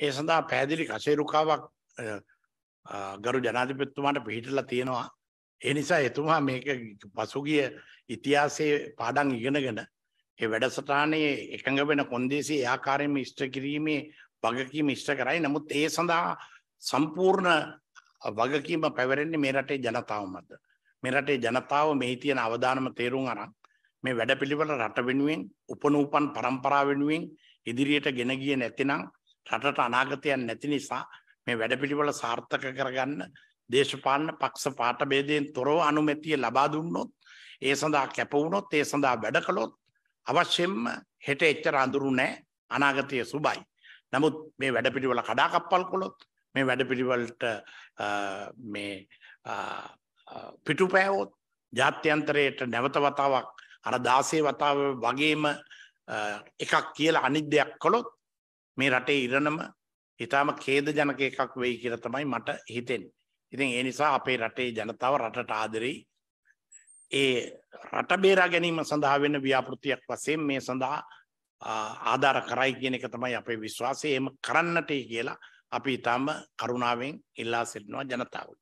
ඒ සඳහා පැහැදිලි කසේරුකාවක් ගරු ජනාධිපතිතුමාට පිළිහිටලා තියෙනවා. ඒ නිසා එතුමා මේක පසුගිය ඉතිහාසයේ පාඩම් ඉගෙනගෙන ඒ වැඩසටහනේ එකඟ වෙන කොන්දේසි ඒ ආකාරයෙන්ම ඉෂ්ට කිරීමේ වගකීම ඉෂ්ට කරයි. නමුත් ඒ සඳහා සම්පූර්ණ වගකීම පැවරෙන්නේ මේ රටේ ජනතාව මත. මේ රටේ ජනතාව මෙහි තියෙන අවදානම තේරුම් අරන් මේ වැඩපිළිවෙල රට වෙනුවෙන් උපනූපන් පරම්පරාව වෙනුවෙන් ඉදිරියට ගෙන ගියේ නැතිනම් රටට අනාගතයක් නැති නිසා මේ වැඩපිළිවෙල සාර්ථක කරගන්න දේශපාලන පක්ෂ පාට ભેදයෙන් තොරව අනුමැතිය ලබා දුන්නොත් ඒ සඳහා කැප වුණොත් ඒ සඳහා වැඩ කළොත් අවශ්‍යයෙන්ම හෙට එච්චර අඳුරු නැහැ අනාගතය සුබයි. නමුත් මේ වැඩපිළිවෙල කඩාකප්පල් කළොත් මේ වැඩපිළිවෙලට මේ පිටුපෑවොත් ජාත්‍යන්තරයට නැවත වතාවක් අර 16 වතාව වගේම එකක් කියලා අනිත් දෙයක් කළොත් මේ රටේ ඉරණම ඊටම ඛේදජනක එකක් වෙයි කියලා තමයි මට හිතෙන්නේ. ඉතින් ඒ නිසා අපේ රටේ ජනතාව රටට ආදරෙයි. ඒ රට බේරා ගැනීම සඳහා වෙන ව්‍යාපෘතියක් වශයෙන් මේ සඳහා ආධාර කරයි කියන එක තමයි අපේ විශ්වාසය. එහෙම කරන්නටයි කියලා අපි ඊටම කරුණාවෙන් ඉල්ලා සිටිනවා ජනතාවට.